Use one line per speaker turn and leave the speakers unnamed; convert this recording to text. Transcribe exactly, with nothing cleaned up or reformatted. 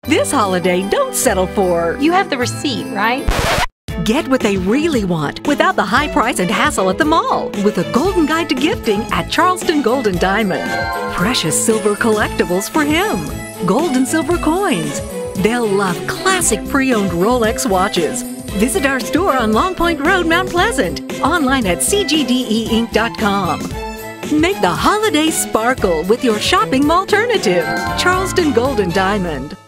This holiday, don't settle for...
You have the receipt, right?
Get what they really want without the high price and hassle at the mall with a golden guide to gifting at Charleston Gold and Diamond. Precious silver collectibles for him. Gold and silver coins. They'll love classic pre-owned Rolex watches. Visit our store on Long Point Road, Mount Pleasant. Online at c g d e inc dot com. Make the holidays sparkle with your shopping alternative, Charleston Gold and Diamond.